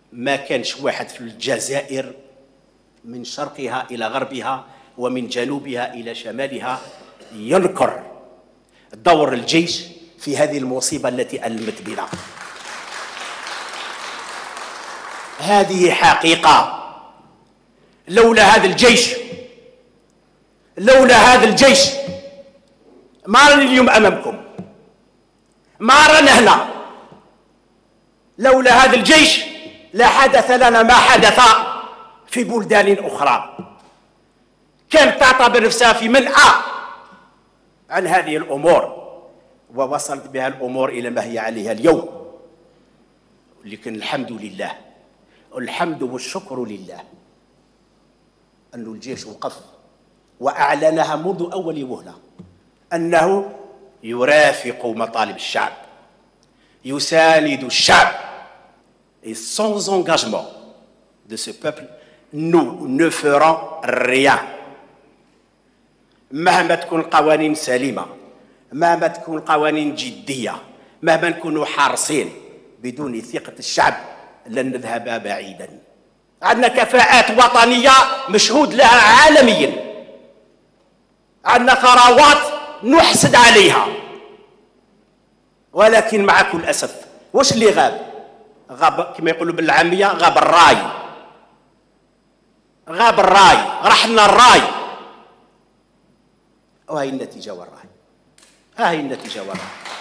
ما كانش واحد في الجزائر من شرقها إلى غربها ومن جنوبها إلى شمالها ينكر دور الجيش في هذه المصيبة التي ألمت بنا. هذه حقيقة. لولا هذا الجيش ما راني اليوم أمامكم، ما رانا هنا. لولا هذا الجيش لحدث لنا ما حدث في بلدان أخرى كانت تعتبر نفسها في منأى عن هذه الأمور، ووصلت بها الأمور إلى ما هي عليها اليوم. لكن الحمد لله، الحمد والشكر لله أن الجيش وقف وأعلنها منذ أول وهلة أنه يرافق مطالب الشعب، يساند الشعب. Et sans engagement de ce peuple, nous ne ferons rien. مهما تكون القوانين سليمة، مهما تكون القوانين جدية، مهما نكونوا حارصين، بدون ثقة الشعب لن نذهب بعيدا. عندنا كفاءات وطنية مشهود لها عالميا، عندنا ثروات نحسد عليها، ولكن مع كل أسف واش اللي غاب كما يقولوا بالعامية غاب الراي، راح لنا الراي. وهي النتيجة والراي، ها هي النتيجة والراي.